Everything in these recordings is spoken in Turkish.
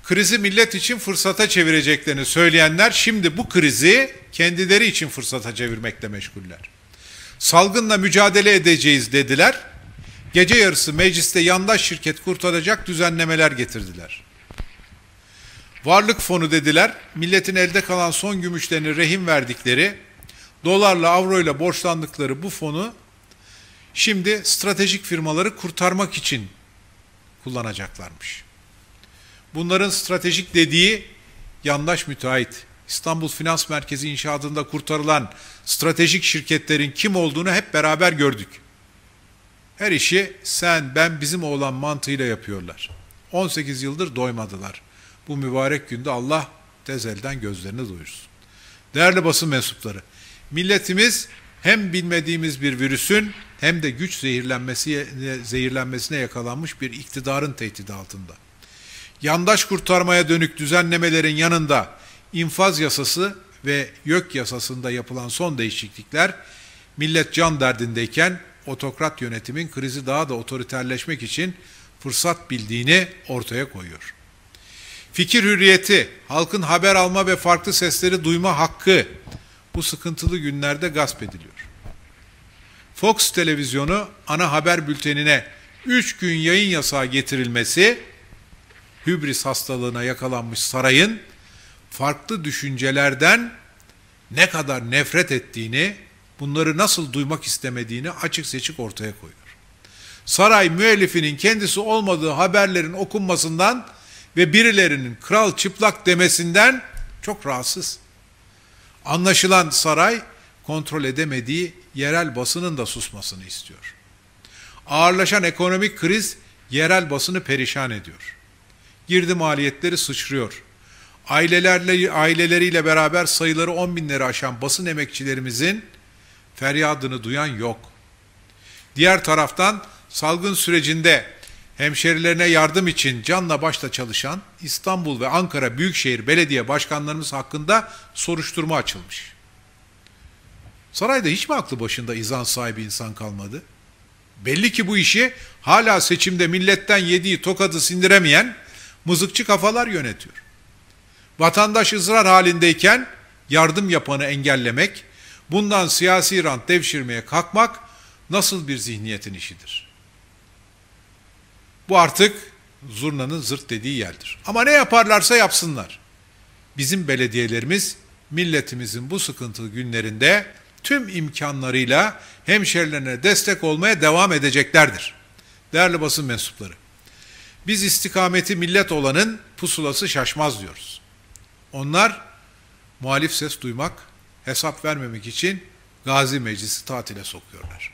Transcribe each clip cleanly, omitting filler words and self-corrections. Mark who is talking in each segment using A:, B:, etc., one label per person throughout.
A: Krizi millet için fırsata çevireceklerini söyleyenler şimdi bu krizi kendileri için fırsata çevirmekle meşguller. Salgınla mücadele edeceğiz dediler. Gece yarısı mecliste yandaş şirket kurtaracak düzenlemeler getirdiler. Varlık fonu dediler. Milletin elde kalan son gümüşlerini rehin verdikleri, dolarla, avroyla borçlandıkları bu fonu şimdi stratejik firmaları kurtarmak için kullanacaklarmış. Bunların stratejik dediği yandaş müteahhit, İstanbul Finans Merkezi inşaatında kurtarılan stratejik şirketlerin kim olduğunu hep beraber gördük. Her işi sen, ben, bizim oğlan mantığıyla yapıyorlar. 18 yıldır doymadılar. Bu mübarek günde Allah tez elden gözlerini doyursun. Değerli basın mensupları, milletimiz hem bilmediğimiz bir virüsün hem de güç zehirlenmesine yakalanmış bir iktidarın tehdidi altında. Yandaş kurtarmaya dönük düzenlemelerin yanında infaz yasası ve YÖK yasasında yapılan son değişiklikler, millet can derdindeyken otokrat yönetimin krizi daha da otoriterleşmek için fırsat bildiğini ortaya koyuyor. Fikir hürriyeti, halkın haber alma ve farklı sesleri duyma hakkı bu sıkıntılı günlerde gasp ediliyor. Fox televizyonu ana haber bültenine 3 gün yayın yasağı getirilmesi, hübris hastalığına yakalanmış sarayın farklı düşüncelerden ne kadar nefret ettiğini, bunları nasıl duymak istemediğini açık seçik ortaya koyuyor. Saray müellifinin kendisi olmadığı haberlerin okunmasından ve birilerinin kral çıplak demesinden çok rahatsız. Anlaşılan saray kontrol edemediği yerel basının da susmasını istiyor. Ağırlaşan ekonomik kriz yerel basını perişan ediyor. Girdi maliyetleri sıçrıyor. Aileleriyle beraber sayıları 10 binleri aşan basın emekçilerimizin feryadını duyan yok. Diğer taraftan salgın sürecinde hemşerilerine yardım için canla başla çalışan İstanbul ve Ankara Büyükşehir Belediye Başkanlarımız hakkında soruşturma açılmış. Sarayda hiç mi aklı başında izan sahibi insan kalmadı? Belli ki bu işi hala seçimde milletten yediği tokadı sindiremeyen mızıkçı kafalar yönetiyor. Vatandaş ızrar halindeyken yardım yapanı engellemek, bundan siyasi rant devşirmeye kalkmak nasıl bir zihniyetin işidir? Bu artık zurnanın zırt dediği yerdir. Ama ne yaparlarsa yapsınlar. Bizim belediyelerimiz milletimizin bu sıkıntılı günlerinde tüm imkanlarıyla hemşerilerine destek olmaya devam edeceklerdir. Değerli basın mensupları, biz istikameti millet olanın pusulası şaşmaz diyoruz. Onlar muhalif ses duymak, hesap vermemek için Gazi Meclisi tatile sokuyorlar.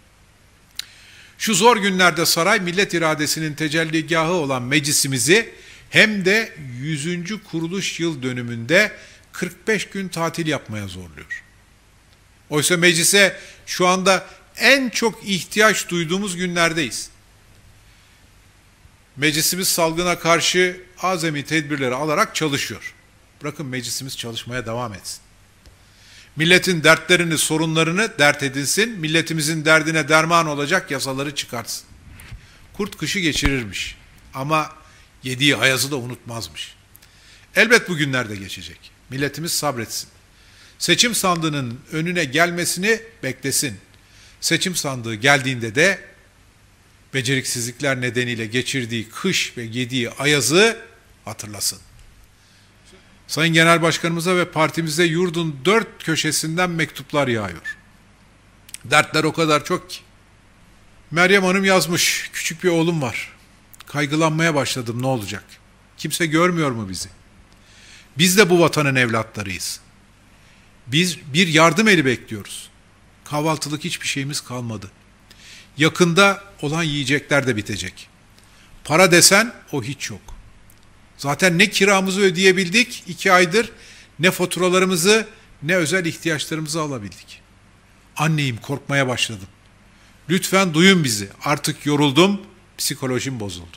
A: Şu zor günlerde saray millet iradesinin tecelligahı olan meclisimizi hem de 100. kuruluş yıl dönümünde 45 gün tatil yapmaya zorluyor. Oysa meclise şu anda en çok ihtiyaç duyduğumuz günlerdeyiz. Meclisimiz salgına karşı azami tedbirleri alarak çalışıyor. Bırakın meclisimiz çalışmaya devam etsin. Milletin dertlerini, sorunlarını dert edinsin, milletimizin derdine derman olacak yasaları çıkartsın. Kurt kışı geçirirmiş ama yediği ayazı da unutmazmış. Elbet bu günler de geçecek. Milletimiz sabretsin. Seçim sandığının önüne gelmesini beklesin. Seçim sandığı geldiğinde de beceriksizlikler nedeniyle geçirdiği kış ve yediği ayazı hatırlasın. Sayın Genel Başkanımıza ve partimize yurdun 4 köşesinden mektuplar yağıyor. Dertler o kadar çok ki. Meryem Hanım yazmış, küçük bir oğlum var. Kaygılanmaya başladım, ne olacak? Kimse görmüyor mu bizi? Biz de bu vatanın evlatlarıyız. Biz bir yardım eli bekliyoruz. Kahvaltılık hiçbir şeyimiz kalmadı. Yakında olan yiyecekler de bitecek. Para desen o hiç yok. Zaten ne kiramızı ödeyebildik 2 aydır, ne faturalarımızı, ne özel ihtiyaçlarımızı alabildik. Anneyim, korkmaya başladım. Lütfen duyun bizi. Artık yoruldum, psikolojim bozuldu.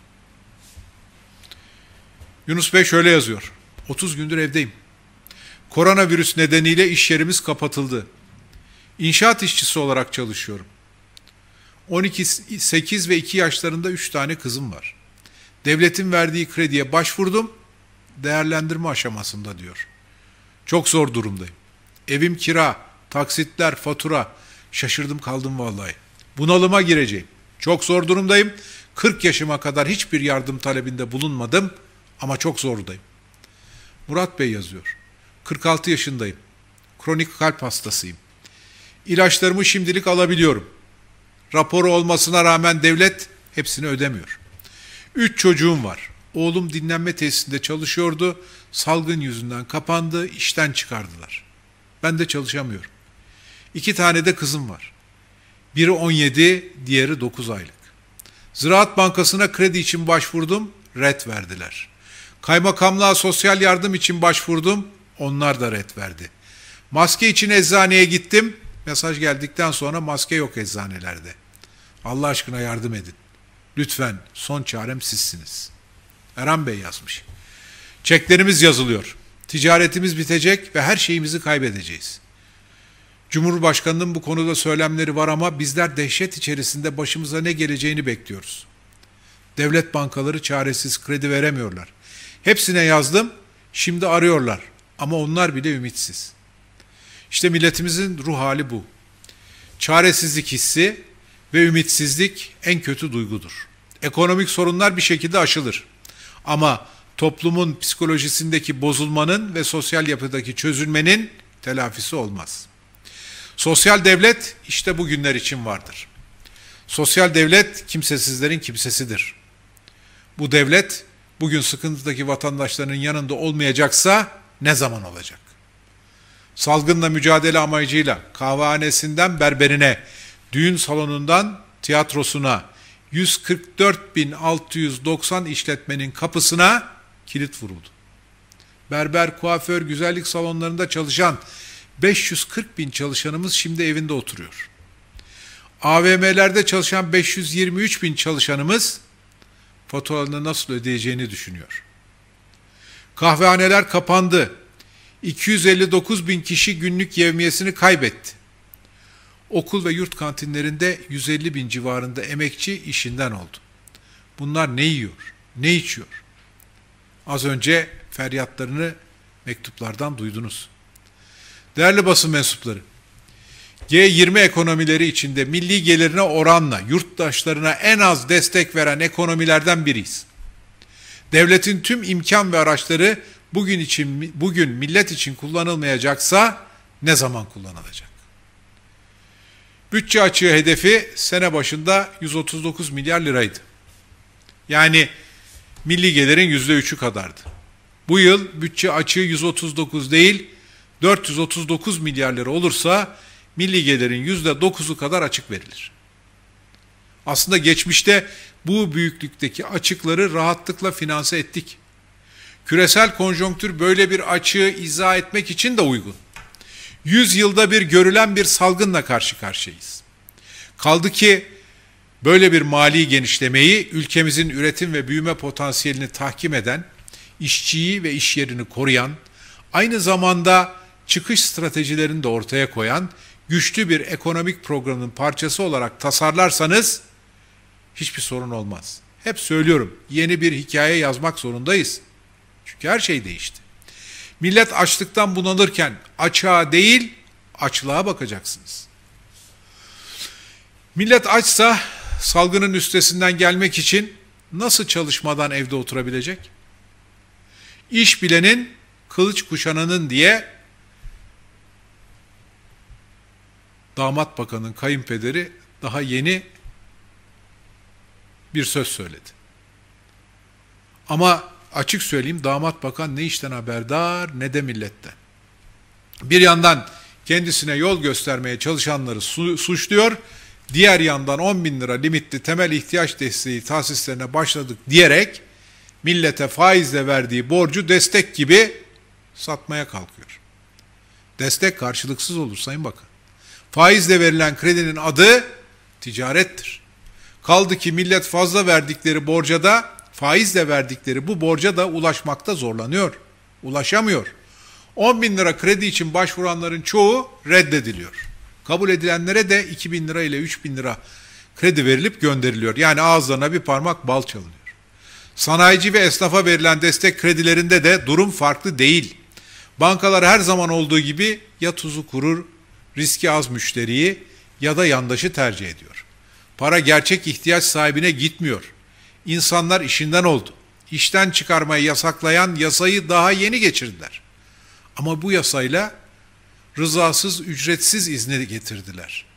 A: Yunus Bey şöyle yazıyor. 30 gündür evdeyim. Koronavirüs nedeniyle iş yerimiz kapatıldı. İnşaat işçisi olarak çalışıyorum. 12, 8 ve 2 yaşlarında 3 tane kızım var. Devletin verdiği krediye başvurdum değerlendirme aşamasında diyor. Çok zor durumdayım. Evim kira, taksitler, fatura. Şaşırdım kaldım vallahi. Bunalıma gireceğim. Çok zor durumdayım. 40 yaşıma kadar hiçbir yardım talebinde bulunmadım ama çok zordayım. Murat Bey yazıyor. 46 yaşındayım. Kronik kalp hastasıyım. İlaçlarımı şimdilik alabiliyorum. Raporu olmasına rağmen devlet hepsini ödemiyor. 3 çocuğum var. Oğlum dinlenme tesisinde çalışıyordu. Salgın yüzünden kapandı, işten çıkardılar. Ben de çalışamıyorum. 2 tane de kızım var. Biri 17, diğeri 9 aylık. Ziraat Bankası'na kredi için başvurdum, ret verdiler. Kaymakamlığa sosyal yardım için başvurdum, onlar da ret verdi. Maske için eczaneye gittim, mesaj geldikten sonra maske yok eczanelerde. Allah aşkına yardım edin. Lütfen, son çarem sizsiniz. Erhan Bey yazmış. Çeklerimiz yazılıyor. Ticaretimiz bitecek ve her şeyimizi kaybedeceğiz. Cumhurbaşkanının bu konuda söylemleri var ama bizler dehşet içerisinde başımıza ne geleceğini bekliyoruz. Devlet bankaları çaresiz, kredi veremiyorlar. Hepsine yazdım, şimdi arıyorlar ama onlar bile ümitsiz. İşte milletimizin ruh hali bu. Çaresizlik hissi ve ümitsizlik en kötü duygudur. Ekonomik sorunlar bir şekilde aşılır. Ama toplumun psikolojisindeki bozulmanın ve sosyal yapıdaki çözülmenin telafisi olmaz. Sosyal devlet işte bu günler için vardır. Sosyal devlet kimsesizlerin kimsesidir. Bu devlet bugün sıkıntıdaki vatandaşların yanında olmayacaksa ne zaman olacak? Salgınla mücadele amacıyla kahvehanesinden berberine, düğün salonundan tiyatrosuna 144.690 işletmenin kapısına kilit vuruldu. Berber, kuaför, güzellik salonlarında çalışan 540.000 çalışanımız şimdi evinde oturuyor. AVM'lerde çalışan 523.000 çalışanımız faturalarını nasıl ödeyeceğini düşünüyor. Kahvehaneler kapandı. 259.000 kişi günlük yevmiyesini kaybetti. Okul ve yurt kantinlerinde 150.000 civarında emekçi işinden oldu. Bunlar ne yiyor, ne içiyor? Az önce feryatlarını mektuplardan duydunuz. Değerli basın mensupları, G20 ekonomileri içinde milli gelirine oranla yurttaşlarına en az destek veren ekonomilerden biriyiz. Devletin tüm imkan ve araçları bugün millet için kullanılmayacaksa ne zaman kullanılacak? Bütçe açığı hedefi sene başında 139 milyar liraydı. Yani milli gelirin %3'ü kadardı. Bu yıl bütçe açığı 139 değil, 439 milyar lira olursa milli gelirin %9'u kadar açık verilir. Aslında geçmişte bu büyüklükteki açıkları rahatlıkla finanse ettik. Küresel konjonktür böyle bir açığı izah etmek için de uygun. 100 yılda bir görülen bir salgınla karşı karşıyayız. Kaldı ki böyle bir mali genişlemeyi ülkemizin üretim ve büyüme potansiyelini tahkim eden, işçiyi ve iş yerini koruyan, aynı zamanda çıkış stratejilerini de ortaya koyan güçlü bir ekonomik programın parçası olarak tasarlarsanız hiçbir sorun olmaz. Hep söylüyorum, yeni bir hikaye yazmak zorundayız. Çünkü her şey değişti. Millet açlıktan bunalırken açığa değil, açlığa bakacaksınız. Millet açsa salgının üstesinden gelmek için nasıl çalışmadan evde oturabilecek? İş bilenin, kılıç kuşananın diye damat bakanın kayınpederi daha yeni bir söz söyledi. Ama açık söyleyeyim, damat bakan ne işten haberdar ne de milletten. Bir yandan kendisine yol göstermeye çalışanları suçluyor, diğer yandan 10.000 lira limitli temel ihtiyaç desteği tahsislerine başladık diyerek millete faizle verdiği borcu destek gibi satmaya kalkıyor. Destek karşılıksız olur Sayın Bakan. Faizle verilen kredinin adı ticarettir. Kaldı ki millet fazla verdikleri borca da, faizle verdikleri bu borca da ulaşmakta zorlanıyor. Ulaşamıyor. 10.000 lira kredi için başvuranların çoğu reddediliyor. Kabul edilenlere de 2.000 lira ile 3.000 lira kredi verilip gönderiliyor. Yani ağızlarına bir parmak bal çalınıyor. Sanayici ve esnafa verilen destek kredilerinde de durum farklı değil. Bankalar her zaman olduğu gibi ya tuzu kurur, riski az müşteriyi ya da yandaşı tercih ediyor. Para gerçek ihtiyaç sahibine gitmiyor. İnsanlar işinden oldu. İşten çıkarmayı yasaklayan yasayı daha yeni geçirdiler. Ama bu yasayla rızasız, ücretsiz izni getirdiler.